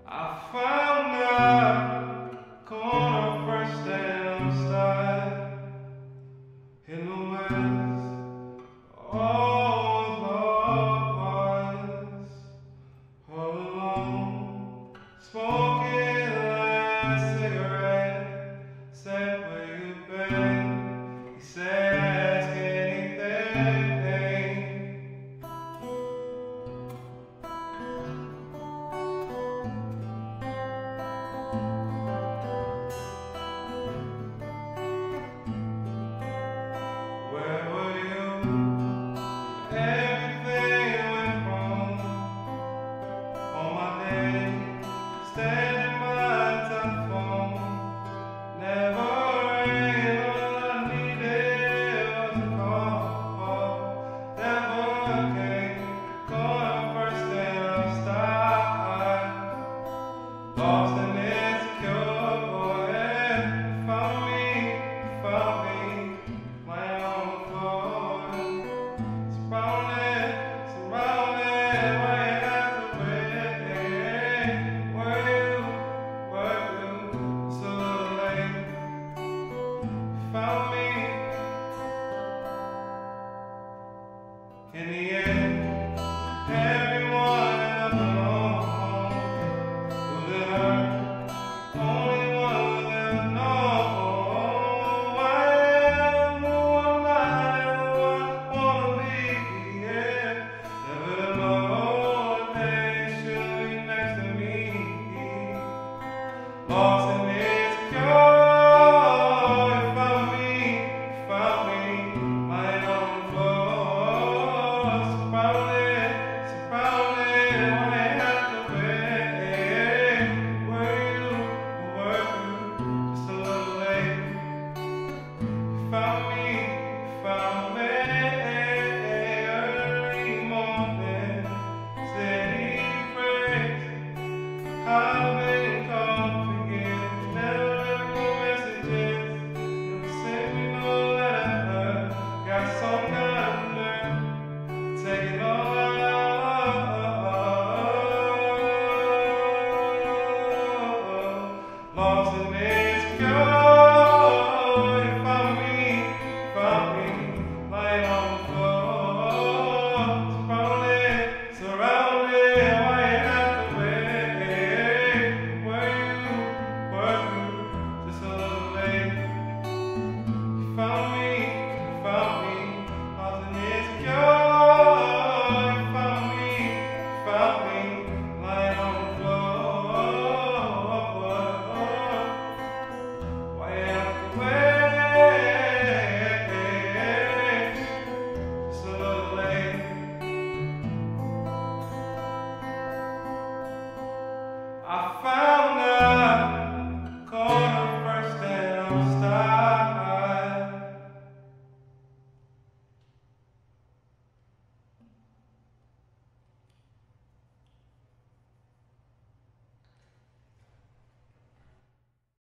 I found that corner first and style in the west. All was all alone, smoking like a cigarette. Said, where you been? He said, ask anything. Where were you? Everything went wrong. On my day, standing by the telephone. Never rang, all I needed was a call. Never came, going first and I stopped. Lost and insecure, boy, and found me, my own floor. Surrounded by half the way. Were you so late? Found me. In the end, everyone up alone. Who did hurt? Only one will ever know. I am who I'm not and who I wanna be. Yeah. Never know if they should be next to me. Lost in